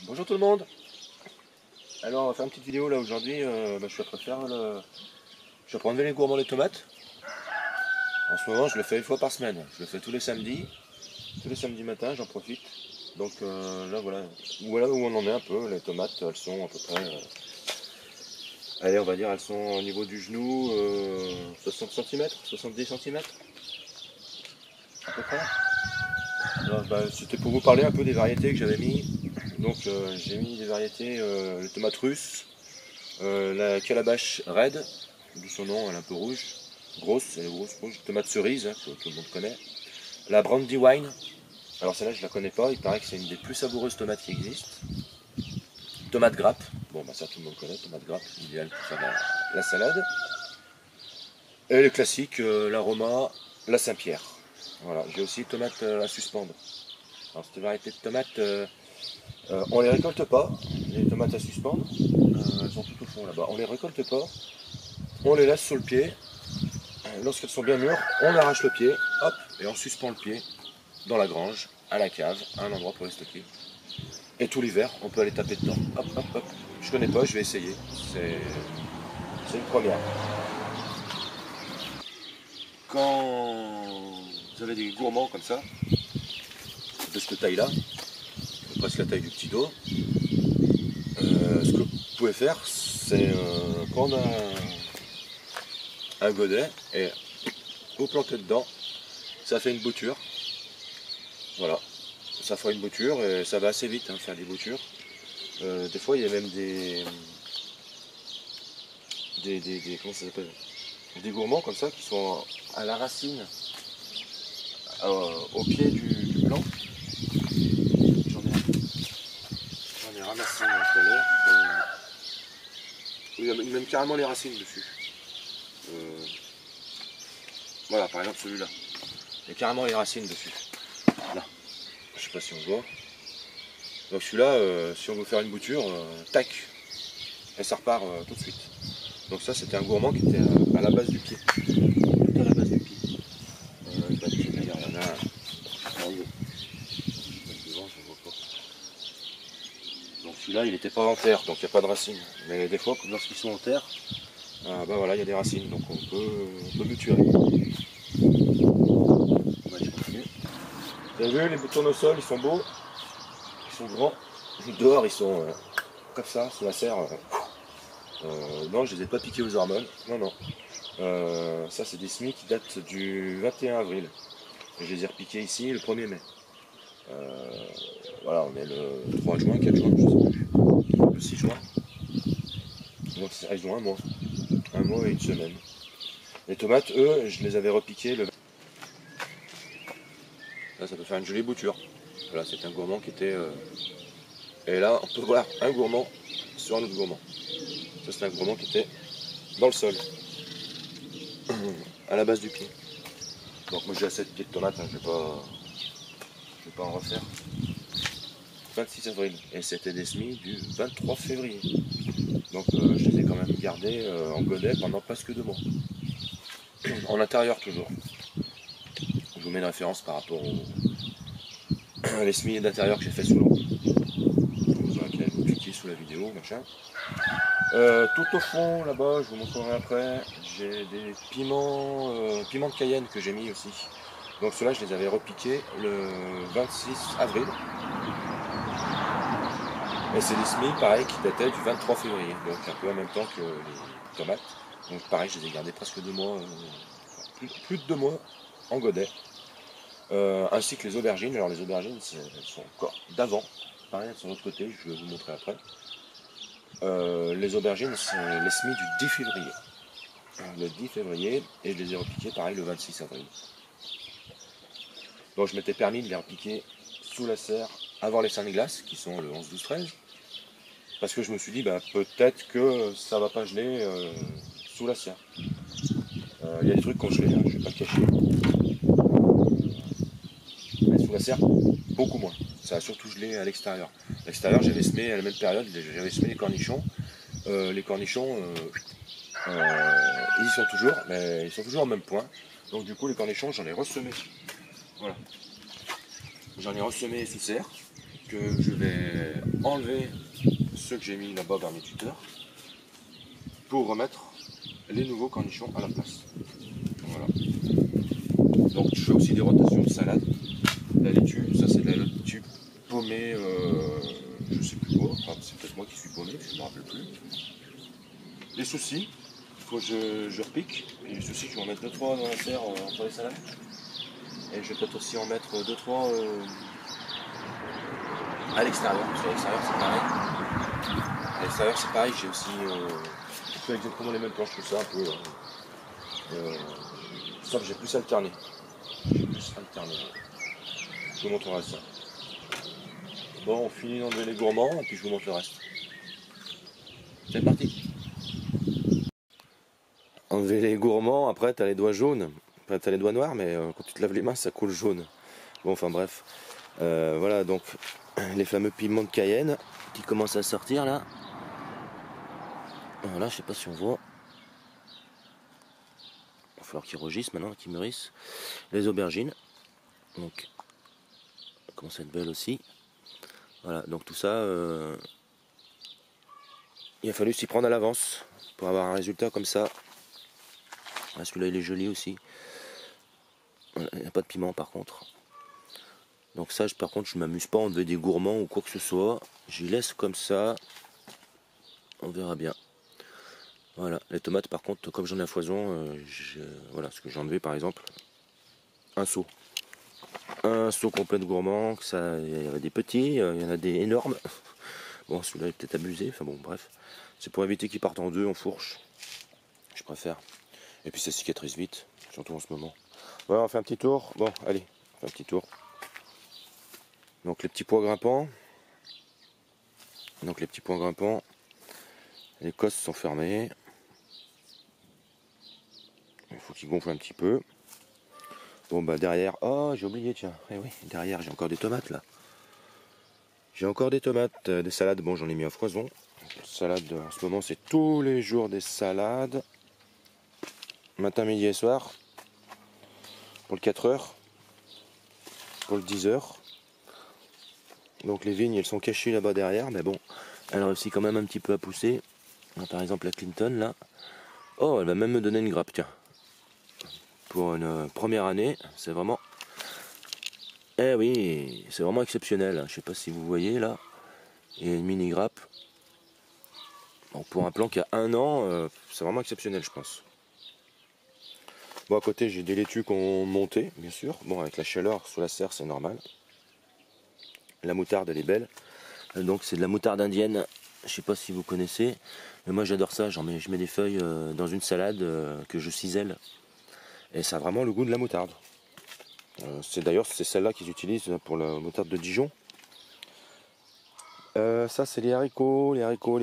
Bonjour tout le monde. Alors on va faire une petite vidéo là aujourd'hui. Je suis après faire je suis après enlever les gourmands des tomates. En ce moment je le fais une fois par semaine. Je le fais tous les samedis matin, j'en profite. Donc là voilà où on en est un peu. Les tomates elles sont à peu près, allez on va dire elles sont au niveau du genou, 60 cm, 70 cm à peu près. Alors, c'était pour vous parler un peu des variétés que j'avais mis. Donc j'ai mis des variétés, les tomates russes, la calabash red, d'où son nom, elle est un peu rouge, grosse, elle est grosse rouge, tomate cerise, que tout le monde connaît. La Brandywine, alors celle-là je la connais pas, il paraît que c'est une des plus savoureuses tomates qui existent. Tomate grappe, bon ça tout le monde connaît, tomate grappe, idéal pour faire la salade. Et le classique, l'aroma, la Saint-Pierre. Voilà, j'ai aussi tomate à suspendre. Alors cette variété de tomates, on les récolte pas, les tomates à suspendre, elles sont tout au fond là-bas. On les récolte pas, on les laisse sur le pied. Lorsqu'elles sont bien mûres, on arrache le pied, hop, et on suspend le pied dans la grange, à la cave, à un endroit pour les stocker. Et tout l'hiver, on peut aller taper dedans. Hop, hop, hop. Je connais pas, je vais essayer. C'est une première. Quand vous avez des gourmands comme ça, de cette taille-là, presque la taille du petit dos, ce que vous pouvez faire, c'est prendre un godet et vous planter dedans. Ça fait une bouture. Voilà. Ça fera une bouture et ça va assez vite faire des boutures. Des fois il y a même comment ça s'appelle, des gourmands comme ça qui sont à la racine, au pied du plant. J'en ai ramassé tout à l'heure. Il y a même carrément les racines dessus. Voilà, par exemple celui-là. Il y a carrément les racines dessus. Là. Je sais pas si on voit. Donc celui-là, si on veut faire une bouture, tac, et ça repart tout de suite. Donc ça c'était un gourmand qui était à la base du pied. Tout à la base du pied. Il y en a en haut. Devant, je ne vois pas. Donc celui-là il n'était pas en terre, donc il n'y a pas de racines. Mais des fois, lorsqu'ils sont en terre, voilà, il y a des racines, donc on peut bouturer. Vous avez vu, les tournesols ils sont beaux, ils sont grands. Dehors ils sont comme ça, sous la serre. Non, je les ai pas piqués aux hormones. Non, non. Ça, c'est des semis qui datent du 21 avril. Et je les ai repiqués ici le 1er mai. Voilà, on est le 3 juin, 4 juin, je sais plus. Le 6 juin. Donc, ils ont un mois. Un mois et une semaine. Les tomates, eux, je les avais repiquées le. Là, ça peut faire une jolie bouture. Voilà, c'est un gourmand qui était. Et là, on peut voir un gourmand sur un autre gourmand. Ça, c'est un gourmand qui était dans le sol, à la base du pied. Donc moi j'ai assez de pieds de tomates, je vais pas en refaire. 26 avril, et c'était des semis du 23 février. Donc je les ai quand même gardés en godet pendant presque 2 mois. En intérieur toujours. Je vous mets une référence par rapport aux les semis d'intérieur que j'ai fait sous l'eau. Vous cliquez sous la vidéo, machin. Tout au fond là-bas, je vous montrerai après, j'ai des piments de Cayenne que j'ai mis aussi. Donc ceux-là, je les avais repiqués le 26 avril. Et c'est des semis, pareil, qui dataient du 23 février, donc un peu en même temps que les tomates. Donc pareil, je les ai gardés presque 2 mois, plus de 2 mois en godet. Ainsi que les aubergines. Alors les aubergines, elles sont encore d'avant. Pareil, elles sont de l'autre côté, je vais vous montrer après. Les aubergines, c'est les semis du 10 février. Le 10 février, et je les ai repiqués pareil le 26 avril. Donc je m'étais permis de les repiquer sous la serre avant les seins de glace, qui sont le 11, 12, 13. Parce que je me suis dit, peut-être que ça va pas geler sous la serre. Il y a des trucs qui ont gelé, je vais pas le cacher. Mais sous la serre, beaucoup moins. Ça a surtout gelé à l'extérieur. À l'extérieur, j'avais semé à la même période, j'avais semé les cornichons. Les cornichons, ils y sont toujours, mais ils sont toujours au même point. Donc du coup, les cornichons, j'en ai ressemé. Voilà. J'en ai ressemé sous serre. que je vais enlever ceux que j'ai mis là-bas vers mes tuteurs pour remettre les nouveaux cornichons à la place. Voilà. Donc je fais aussi des rotations de salade. La laitue, ça c'est de la laitue paumée, je sais plus quoi, enfin, c'est peut-être moi qui suis paumé, je ne me rappelle plus. Les soucis, il faut que je repique. Et les soucis, je vais en mettre 2-3 dans la serre entre les salades. Et je vais peut-être aussi en mettre 2-3 à l'extérieur, parce qu'à l'extérieur c'est pareil. À l'extérieur c'est pareil, j'ai aussi je fais exactement les mêmes planches que ça un peu. Sauf que j'ai plus alterné. J'ai plus alterné. Je vous montrerai ça. Bon, on finit d'enlever les gourmands et puis je vous montre le reste. C'est parti. Enlever les gourmands, après t'as les doigts jaunes. Enfin, t'as les doigts noirs, mais quand tu te laves les mains, ça coule jaune. Bon, enfin bref. Voilà, donc les fameux piments de Cayenne qui commencent à sortir là. Voilà, je sais pas si on voit. Il va falloir qu'ils rugissent maintenant, qu'ils mûrissent. Les aubergines. Donc, ça commence à être belle aussi. Voilà, donc tout ça, il a fallu s'y prendre à l'avance pour avoir un résultat comme ça. Ah, celui-là il est joli aussi. Il n'y a pas de piment par contre. Donc ça, par contre, je ne m'amuse pas à enlever des gourmands ou quoi que ce soit. J'y laisse comme ça. On verra bien. Voilà, les tomates par contre, comme j'en ai à foison, voilà, ce que j'ai enlevé par exemple, un seau. Un seau complet de gourmands, il y avait des petits, il y en a des énormes. Bon, celui-là est peut-être abusé, enfin bon, bref. C'est pour éviter qu'ils partent en deux, en fourche. Je préfère. Et puis ça cicatrise vite, surtout en ce moment. Voilà, on fait un petit tour. Bon, allez, on fait un petit tour. Donc les petits pois grimpants. Les cosses sont fermées. Il faut qu'ils gonflent un petit peu. Bon bah derrière, oh j'ai oublié tiens, eh oui, derrière j'ai encore des tomates là. J'ai encore des tomates, des salades, bon j'en ai mis à foison. Salade en ce moment c'est tous les jours des salades. Matin, midi et soir. Pour le 4 heures. Pour le 10 heures. Donc les vignes elles sont cachées là-bas derrière, mais bon, elle réussit quand même un petit peu à pousser. Par exemple la Clinton là. Oh elle va même me donner une grappe, tiens. Pour une première année, c'est vraiment... Eh oui, c'est vraiment exceptionnel. Je sais pas si vous voyez là. Il y a une mini grappe. Bon, pour un plan qui a 1 an, c'est vraiment exceptionnel je pense. Bon à côté j'ai des laitues qui ont monté, bien sûr. Bon avec la chaleur sous la serre c'est normal. La moutarde elle est belle. Donc c'est de la moutarde indienne. Je sais pas si vous connaissez. Mais moi j'adore ça. Je mets des feuilles dans une salade que je cisèle. Et ça a vraiment le goût de la moutarde. D'ailleurs c'est celle-là qu'ils utilisent pour la moutarde de Dijon. Ça c'est les haricots.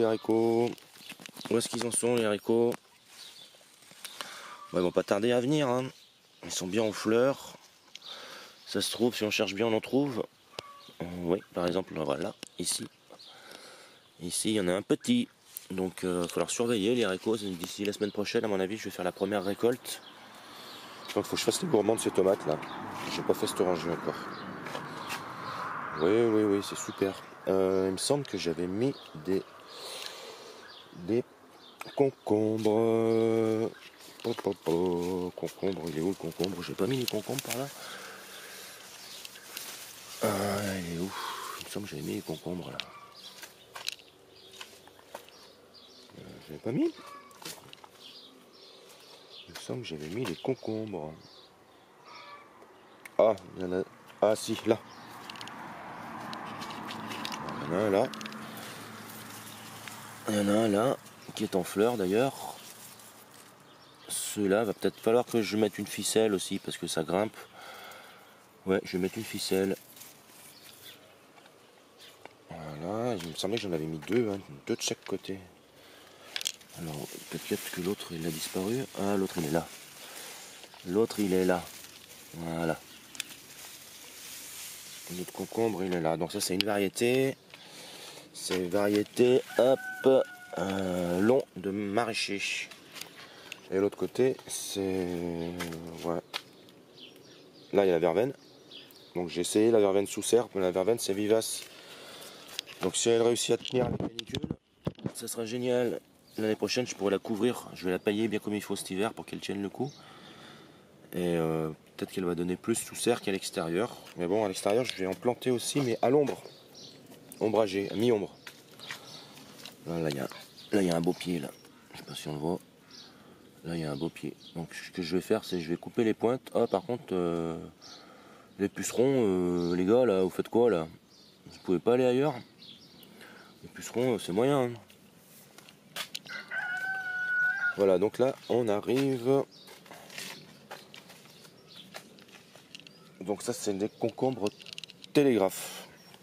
Où est-ce qu'ils en sont les haricots? Bon, ils vont pas tarder à venir. Hein. Ils sont bien en fleurs. Ça se trouve, si on cherche bien on en trouve. Oui, par exemple, voilà, ici. Ici il y en a un petit. Donc il va falloir surveiller les haricots. D'ici la semaine prochaine, à mon avis, je vais faire la première récolte. Donc il faut que je fasse les gourmands de ces tomates là. J'ai pas fait cette rangée encore. Oui, c'est super. Il me semble que j'avais mis des concombres. Concombre, il est où le concombre? J'ai pas mis les concombres par là. Il est où? Il me semble que j'avais mis les concombres là. J'avais pas mis. Il me semble que j'avais mis les concombres. Ah, il y en a. Ah si, là. Il y en a un là. Il y en a un là, qui est en fleurs d'ailleurs. Celui-là, va peut-être falloir que je mette une ficelle aussi, parce que ça grimpe. Ouais, je vais mettre une ficelle. Voilà, il me semblait que j'en avais mis deux, hein, deux de chaque côté. Alors, peut-être que l'autre, il a disparu. Ah, l'autre, il est là. L'autre, il est là. Voilà. L'autre concombre, il est là. Donc ça, c'est une variété. C'est une variété, hop, long de maraîcher. Et l'autre côté, c'est... Ouais. Là, il y a la verveine. Donc j'ai essayé la verveine sous serre, mais la verveine, c'est vivace. Donc si elle réussit à tenir la canicule, ça sera génial. L'année prochaine, je pourrai la couvrir. Je vais la pailler bien comme il faut cet hiver pour qu'elle tienne le coup. Et peut-être qu'elle va donner plus sous serre qu'à l'extérieur. Mais bon, à l'extérieur, je vais en planter aussi, mais à l'ombre. Ombragé, à mi-ombre. Là, il y a un beau pied, là. Je sais pas si on le voit. Là, il y a un beau pied. Donc, ce que je vais faire, c'est je vais couper les pointes. Ah, par contre, les pucerons, les gars, là, vous faites quoi, là? Vous pouvez pas aller ailleurs? Les pucerons, c'est moyen, hein. Voilà, donc là, on arrive. Donc ça, c'est des concombres télégraphes.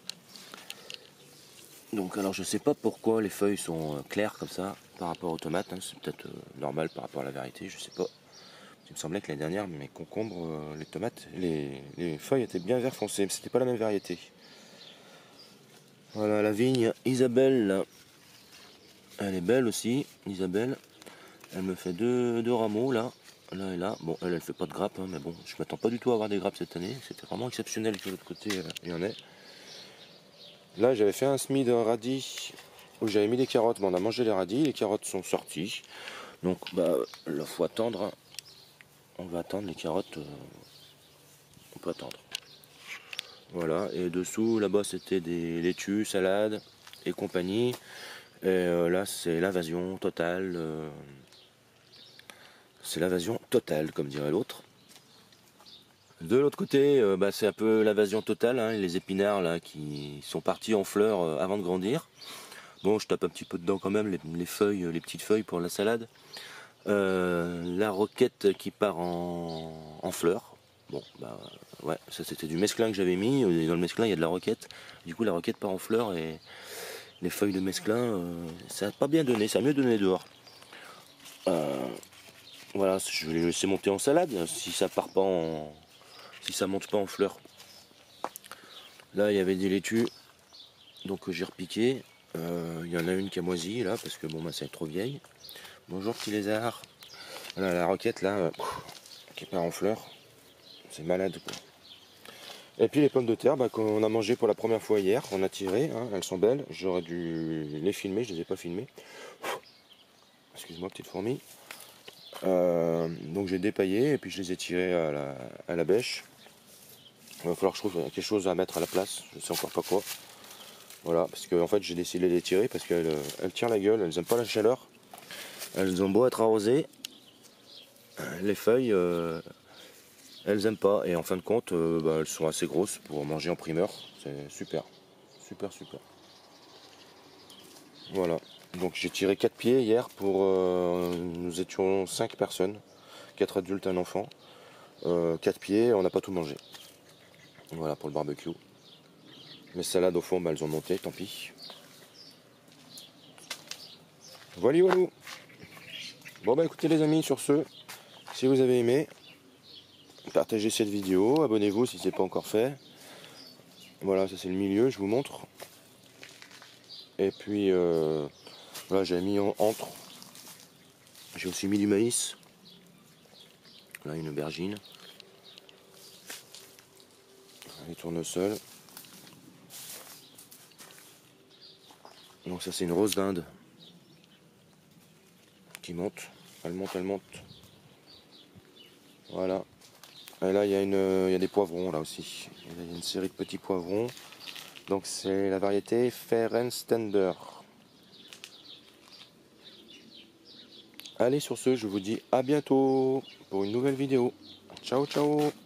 Donc alors, je sais pas pourquoi les feuilles sont claires comme ça par rapport aux tomates, hein. C'est peut-être normal par rapport à la variété, je sais pas. Il me semblait que l'année dernière, mes concombres, les tomates, les feuilles étaient bien vert foncé, mais c'était pas la même variété. Voilà, la vigne Isabelle, là. Elle est belle aussi, Isabelle. Elle me fait deux rameaux, là et là. Bon, elle fait pas de grappes, hein, mais bon, je m'attends pas du tout à avoir des grappes cette année. C'était vraiment exceptionnel que de l'autre côté, il y en ait. Là, j'avais fait un semis de radis où j'avais mis des carottes, mais on a mangé les radis, les carottes sont sorties. Donc, bah, là, faut attendre, hein. On va attendre les carottes, on peut attendre. Voilà, et dessous, là-bas, c'était des laitues, salades et compagnie. Et là, c'est l'invasion totale. C'est l'invasion totale, comme dirait l'autre. De l'autre côté, bah, c'est un peu l'invasion totale, hein, les épinards là qui sont partis en fleurs avant de grandir. Bon, je tape un petit peu dedans quand même, les feuilles, les petites feuilles pour la salade. La roquette qui part en fleurs. Bon, bah ouais, ça c'était du mesclun que j'avais mis. Dans le mesclin, il y a de la roquette. Du coup, la roquette part en fleurs et les feuilles de mesclun, ça n'a pas bien donné, ça a mieux donné dehors. Voilà, je vais les laisser monter en salade si ça part pas si ça monte pas en fleurs. Là, il y avait des laitues, donc j'ai repiqué. Il y en a une qui a moisi là parce que bon, bah, c'est trop vieille. Bonjour petit lézard. Voilà la roquette là, qui part en fleurs. C'est malade quoi. Et puis les pommes de terre qu'on a mangé pour la première fois hier, on a tiré, hein, elles sont belles. J'aurais dû les filmer, je les ai pas filmées. Excuse-moi petite fourmi. Donc j'ai dépaillé et puis je les ai tirées à la bêche. Il va falloir que je trouve quelque chose à mettre à la place, je sais encore pas quoi. Voilà, parce que en fait j'ai décidé de les tirer parce qu'elles tirent la gueule, elles n'aiment pas la chaleur. Elles ont beau être arrosées, les feuilles, elles aiment pas. Et en fin de compte, bah, elles sont assez grosses pour manger en primeur. C'est super, super, super. Voilà, donc j'ai tiré 4 pieds hier pour... nous étions 5 personnes, 4 adultes, un enfant. 4 pieds, on n'a pas tout mangé. Voilà pour le barbecue. Mes salades au fond, bah, elles ont monté, tant pis. Voilà, voilà. Bon bah écoutez les amis, sur ce, si vous avez aimé, partagez cette vidéo, abonnez-vous si ce n'est pas encore fait. Voilà, ça c'est le milieu, je vous montre. Et puis voilà, j'avais mis entre. J'ai aussi mis du maïs. Là une aubergine. Les tournesols. Donc ça c'est une rose d'Inde qui monte. Elle monte, elle monte. Voilà. Et là il y a des poivrons là aussi. Il y a une série de petits poivrons. Donc c'est la variété Ferenstender. Allez sur ce, je vous dis à bientôt pour une nouvelle vidéo. Ciao ciao.